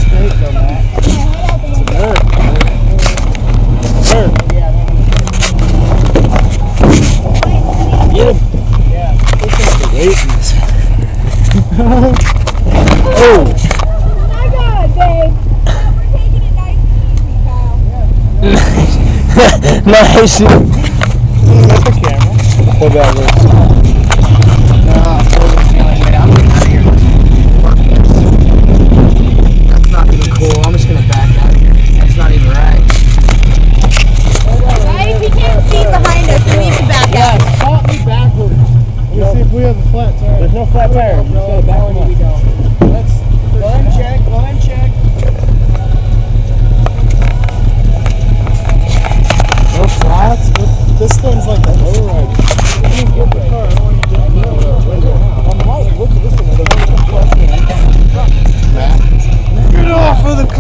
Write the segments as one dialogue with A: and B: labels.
A: straight though, Matt. It's a bird. Bird. Get him. Yeah. Wait in this. Oh.
B: My God, babe. We're taking it nice and easy, pal.
A: Nice. That's the camera. Hold that loose.
C: I'm getting out of here. That's not even cool. I'm just gonna back out of here. That's not even right.
B: Right? We can't see behind us. We need to back out.
A: Pop me backwards. Let's see if we have a flat tire. There's no flat tire. We just gotta back them up. Let's go ahead and check. Go ahead and check. No flats? This thing's like a lowrider. Let me get the car. I don't want you to get the window. I'm right. Look at this one. Get off of the car.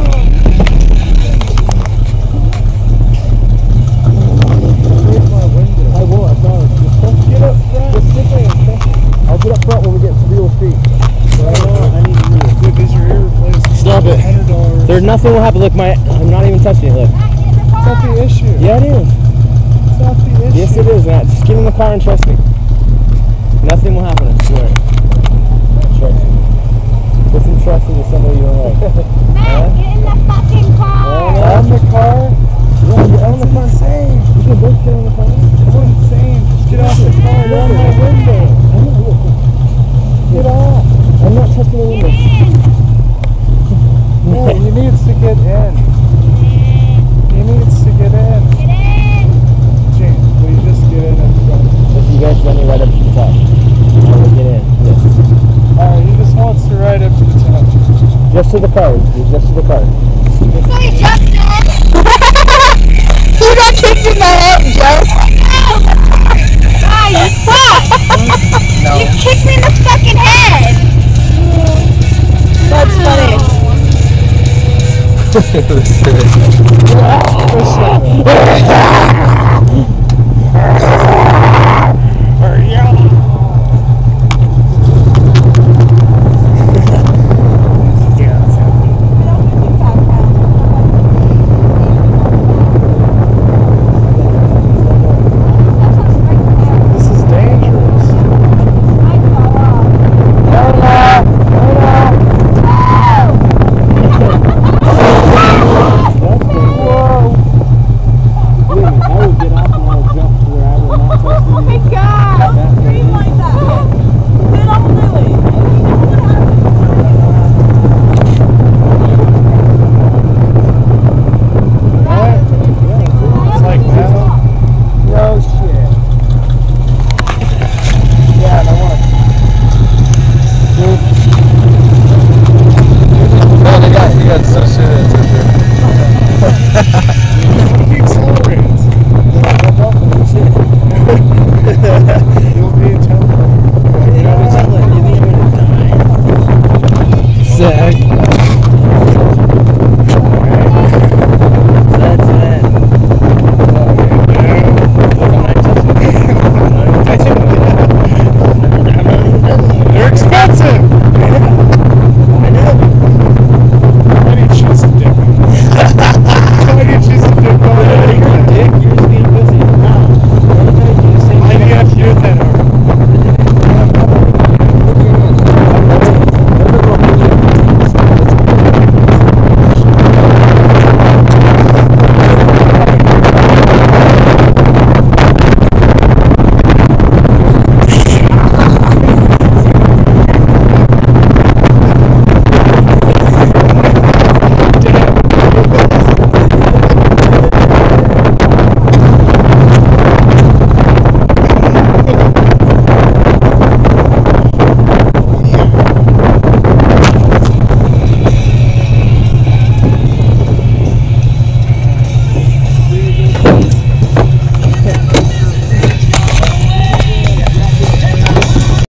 A: I will. I promise. Just get up front. Just sit there and touch it. I'll get up front when we get to real feet. I need to move. Dude, these are ear replacements. Stop it. $100.
D: There's nothing will happen. Look, I'm not even touching it. Look.
A: It's not the issue.
D: Yeah, it is.
A: It's not the issue.
D: Yes, it is, Matt. Just give him the car and trust me. Nothing will happen. I swear. Sure. Put some trust into somebody you don't like.
B: Matt, get in the fucking car.
A: On the car?
D: Yeah, get on the car.
A: Insane.
D: You can both get on the car.
A: It's insane. Just get off the car. You're on my window. Get off.
D: I'm not touching the
B: Get
D: window.
B: in.
A: No, he needs to get in. He needs to get in.
B: Get in.
A: James, will you just get in at the front?
D: If you guys let me right up to the top. I will get in. Yes.
A: Alright, he just wants to ride up to the top.
D: Just to the car. Just to the car.
B: Hey, Justin. You got kicked in the head, Justin. Ah, you fuck.
C: No.
B: You kicked me in the fucking head. That's funny.
D: It was good.